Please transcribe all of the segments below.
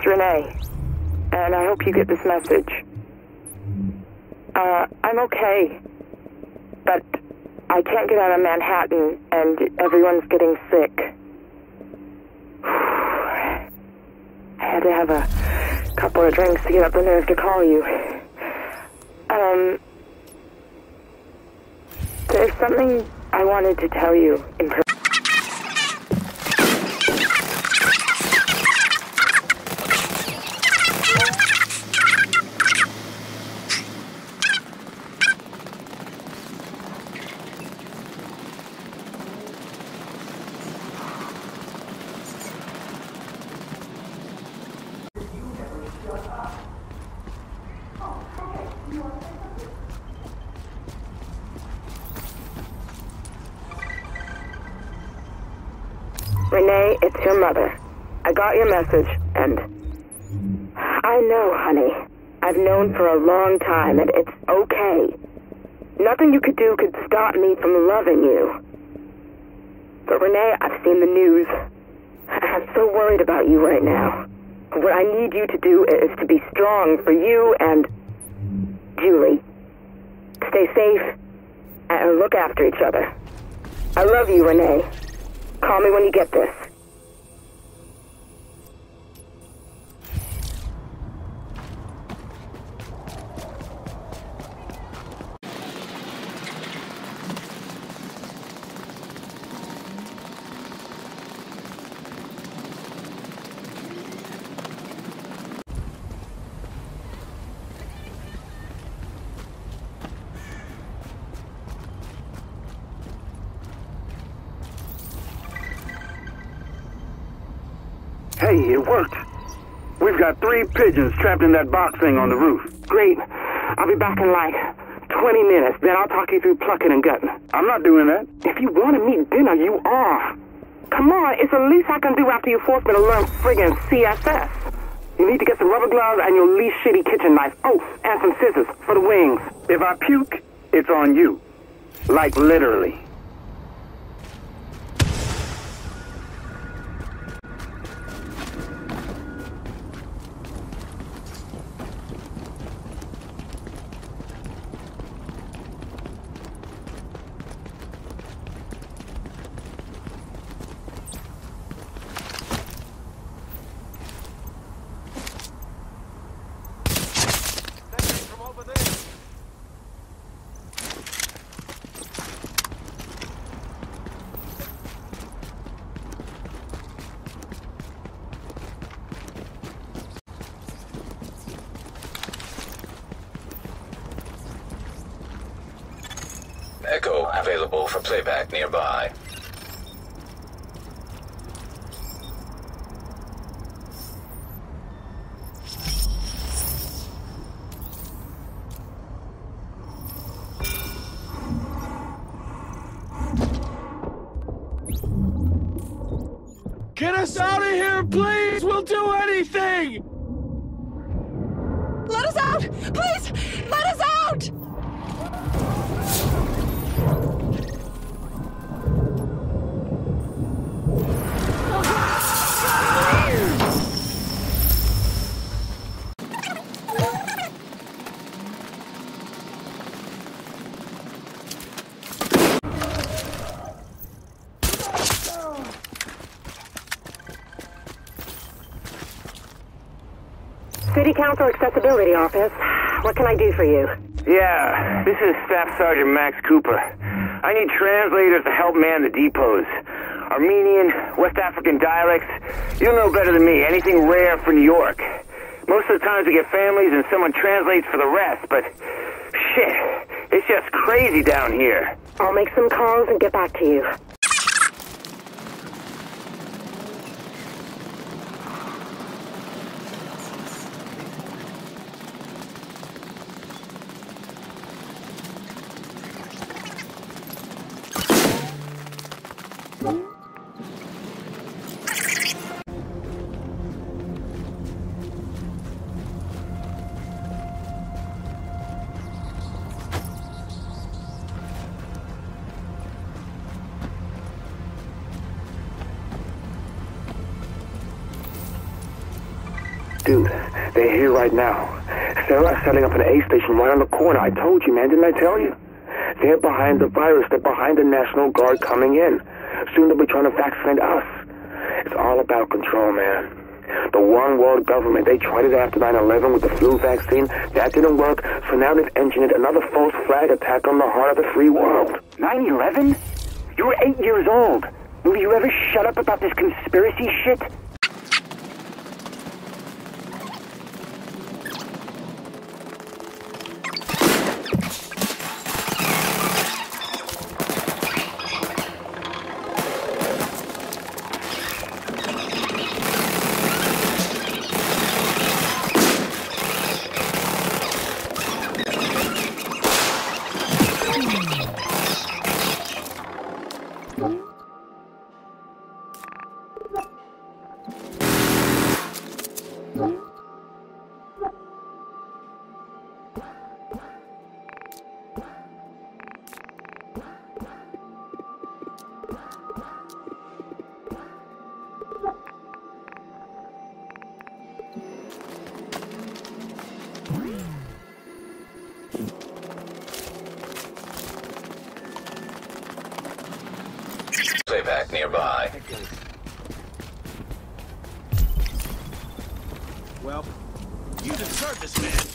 Renee, and I hope you get this message. I'm okay, but I can't get out of Manhattan, and everyone's getting sick. I had to have a couple of drinks to get up the nerve to call you. There's something I wanted to tell you in person. Renee, it's your mother. I got your message, and I know, honey. I've known for a long time, and it's okay. Nothing you could do could stop me from loving you. But Renee, I've seen the news. I'm so worried about you right now. What I need you to do is to be strong for you and Julie. Stay safe and look after each other. I love you, Renee. Call me when you get this. Hey, it worked. We've got 3 pigeons trapped in that box thing on the roof. Great. I'll be back in like 20 minutes. Then I'll talk you through plucking and gutting. I'm not doing that. If you want to meet dinner, you are. Come on, it's the least I can do after you forced me to learn friggin' CSS. You need to get some rubber gloves and your least shitty kitchen knife. Oh, and some scissors for the wings. If I puke, it's on you. Like literally. Echo available for playback nearby. Get us out of here, please! We'll do anything! Let us out! Please! Let us out! City Council Accessibility Office. What can I do for you? Yeah, this is Staff Sergeant Max Cooper. I need translators to help man the depots. Armenian, West African dialects. You'll know better than me. Anything rare for New York. Most of the times we get families and someone translates for the rest, but shit, it's just crazy down here. I'll make some calls and get back to you. Dude, they're here right now. Sarah's setting up an A station right on the corner. I told you, man, didn't I tell you? They're behind the virus. They're behind the National Guard coming in. Soon they'll be trying to vaccinate us. It's all about control, man. The one world government, they tried it after 9/11 with the flu vaccine. That didn't work, so now they've engineered another false flag attack on the heart of the free world. 9/11? You were 8 years old. Will you ever shut up about this conspiracy shit? Playback nearby. Well, you deserve this, man.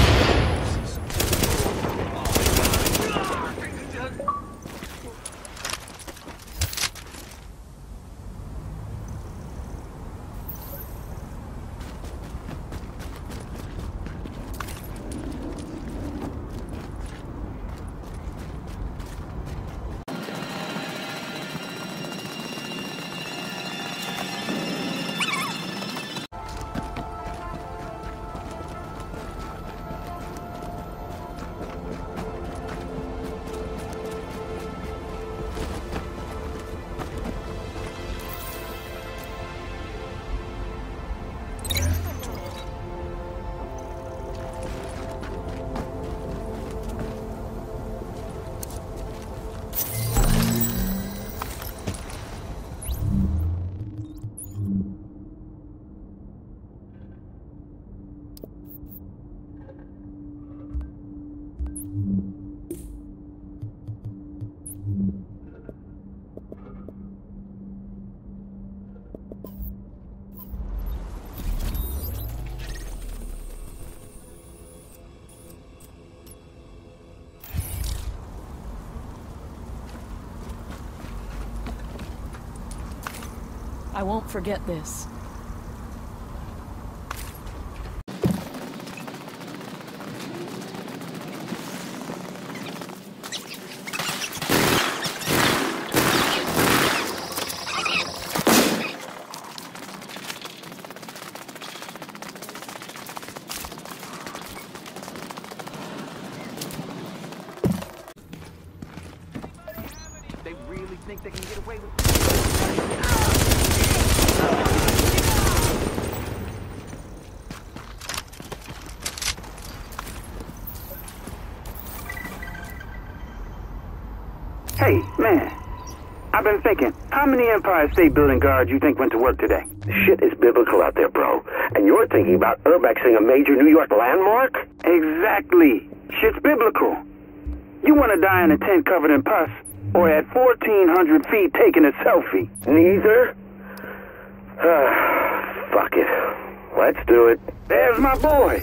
I won't forget this. They really think they can get away with it? Hey, man. I've been thinking, how many Empire State Building guards you think went to work today? Shit is biblical out there, bro. And you're thinking about urbexing a major New York landmark? Exactly. Shit's biblical. You want to die in a tent covered in pus, or at 1,400 feet taking a selfie? Neither? Fuck it. Let's do it. There's my boy.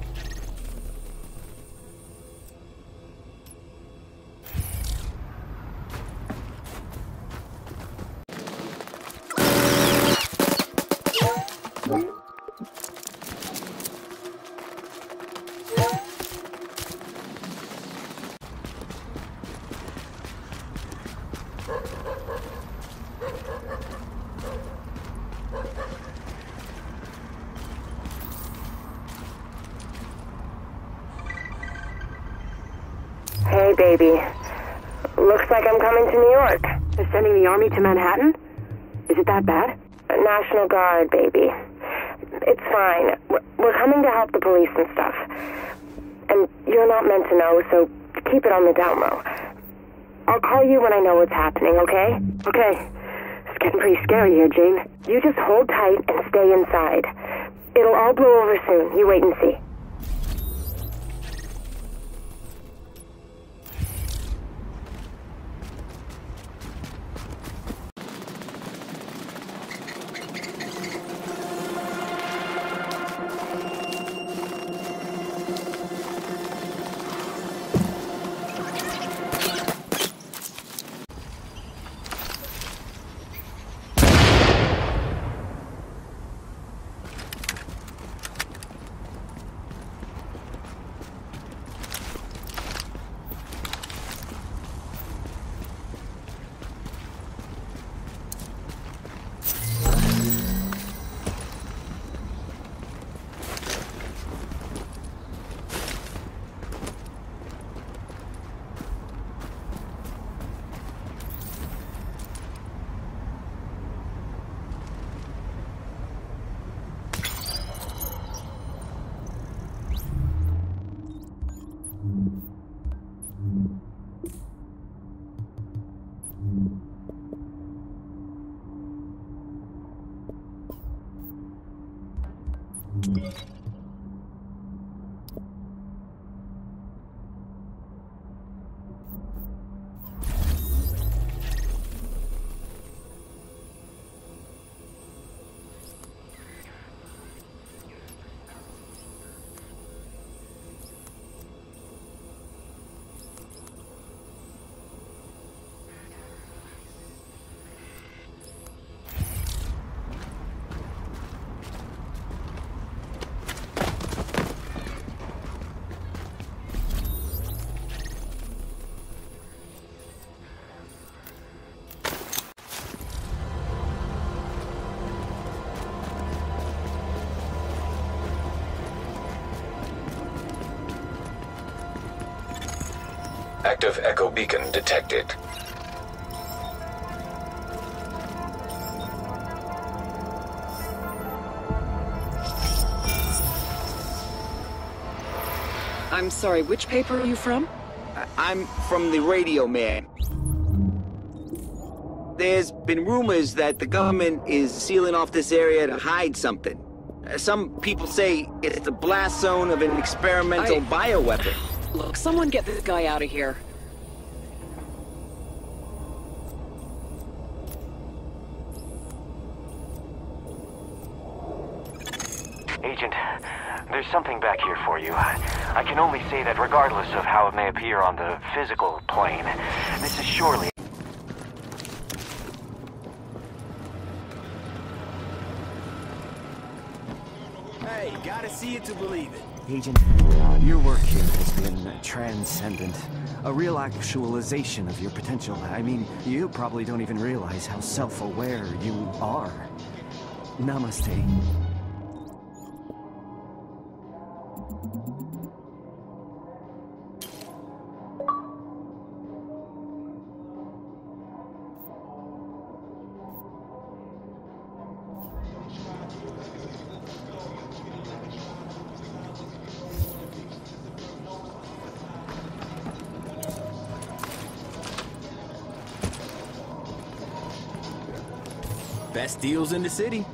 Hey, baby. Looks like I'm coming to New York. They're sending the army to Manhattan? Is it that bad? National Guard, baby. It's fine. We're coming to help the police and stuff. And you're not meant to know, so keep it on the down low. I'll call you when I know what's happening, okay? Okay. It's getting pretty scary here, Jane. You just hold tight and stay inside. It'll all blow over soon. You wait and see. Active echo beacon detected. I'm sorry, which paper are you from? I'm from the Radio Man. There's been rumors that the government is sealing off this area to hide something. Some people say it's the blast zone of an experimental bioweapon. Look, someone get this guy out of here. Agent, there's something back here for you. I can only say that regardless of how it may appear on the physical plane, this is surely... Hey, gotta see it to believe it. Agent, your work here has been transcendent. A real actualization of your potential. I mean, you probably don't even realize how self-aware you are. Namaste. Best deals in the city.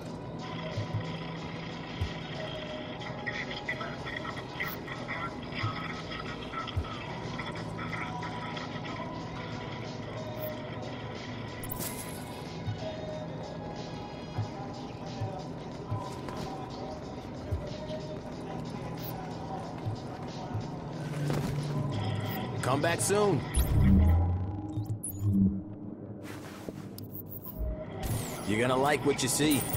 Come back soon. You're gonna like what you see.